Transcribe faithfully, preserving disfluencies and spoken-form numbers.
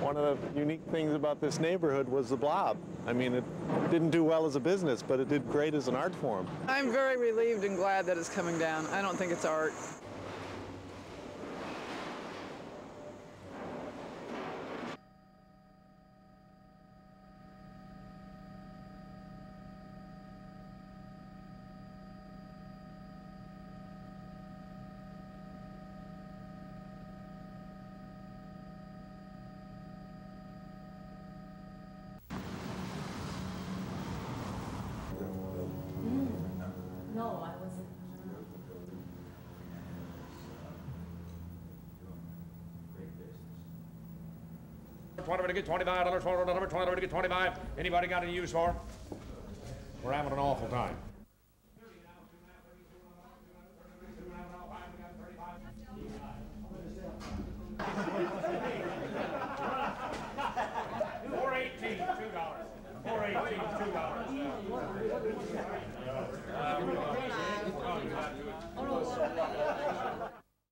One of the unique things about this neighborhood was the Blob. I mean, it didn't do well as a business, but it did great as an art form. I'm very relieved and glad that it's coming down. I don't think it's art. No, I wasn't. twenty to get twenty-five dollars, twenty to get twenty-five. Anybody got any use for it? We're having an awful time. Four eighteen, two dollars. Four eighteen, two dollars.